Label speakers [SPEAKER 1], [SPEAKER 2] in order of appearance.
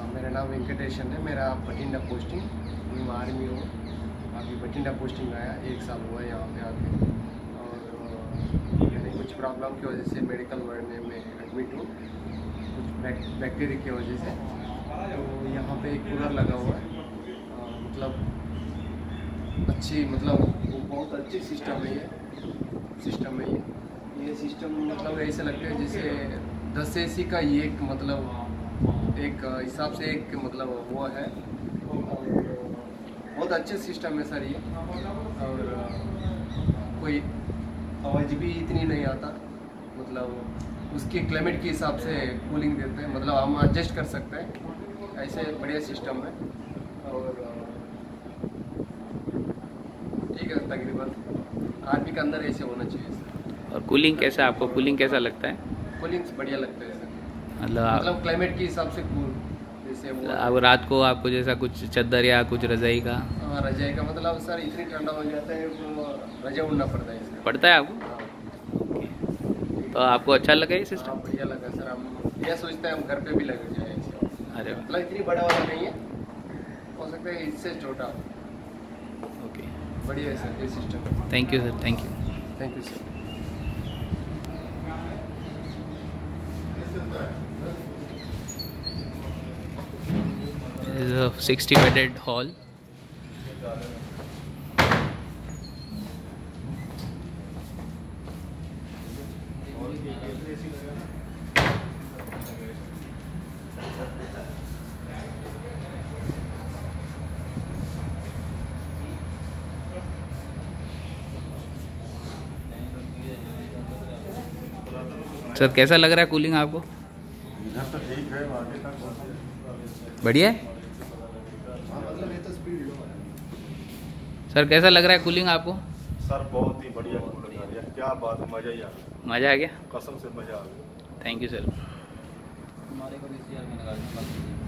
[SPEAKER 1] मेरा नाम वेंकटेशन है। मेरा बठिंडा पोस्टिंग, मैं आर्मी हूँ। अभी बठिंडा पोस्टिंग आया, 1 साल हुआ है यहाँ पे आके। और यानी कुछ प्रॉब्लम की वजह से मेडिकल वार्ड में मैं एडमिट हूँ, कुछ बैक्टीरिया की वजह से। तो यहाँ पे एक कूलर लगा हुआ है, मतलब अच्छी, मतलब वो बहुत अच्छी सिस्टम है ये सिस्टम मतलब ऐसे लगता है जैसे 10 AC का ये एक, मतलब एक हिसाब से एक, मतलब वो है। बहुत अच्छे सिस्टम है सर ये। और कोई आवाज़ भी इतनी नहीं आता, मतलब उसके क्लाइमेट के हिसाब से कूलिंग देते हैं, मतलब हम एडजस्ट कर सकते हैं, ऐसे बढ़िया सिस्टम है। और ठीक है, तकरीबन आर्मी के अंदर ऐसे होना चाहिए सर।
[SPEAKER 2] और कूलिंग कैसा, आपको कूलिंग कैसा लगता है?
[SPEAKER 1] कूलिंग बढ़िया लगता है सर,
[SPEAKER 2] मतलब
[SPEAKER 1] क्लाइमेट के हिसाब से कूल, जैसे वो
[SPEAKER 2] अब रात को आपको जैसा कुछ चादर या कुछ रजाई का?
[SPEAKER 1] हाँ, रजाई का मतलब सर इतनी ठंडा हो जाता है तो रजा उड़ना पड़ता है इसका।
[SPEAKER 2] पड़ता है आपको? तो आपको अच्छा लगा ये सिस्टम?
[SPEAKER 1] हाँ, बढ़िया लगा सर। हम यह सोचते हैं हम घर पे भी लग जाए इसे।
[SPEAKER 2] अरे वाह,
[SPEAKER 1] मतलब इतनी बड़ा वाला नहीं है, हो सकता है इससे छोटा।
[SPEAKER 2] ओके,
[SPEAKER 1] बढ़िया है सर ये system.
[SPEAKER 2] Thank you sir, thank you.
[SPEAKER 1] Thank you sir.
[SPEAKER 2] This is a 60-bedded hall. Sir कैसा लग रहा है कूलिंग आपको?
[SPEAKER 3] इधर तो ठीक है, आगे तक
[SPEAKER 2] बढ़िया है।
[SPEAKER 1] मतलब ये तो स्पीड लो है।
[SPEAKER 2] सर कैसा लग रहा है कूलिंग आपको?
[SPEAKER 3] सर बहुत ही बढ़िया कूलर आ गया, क्या बात है, मज़ा ही आ गया,
[SPEAKER 2] मज़ा आ गया,
[SPEAKER 3] कसम से मज़ा आ गया।
[SPEAKER 2] Thank you sir.
[SPEAKER 4] हमारे को भी शेयर में लगा दें।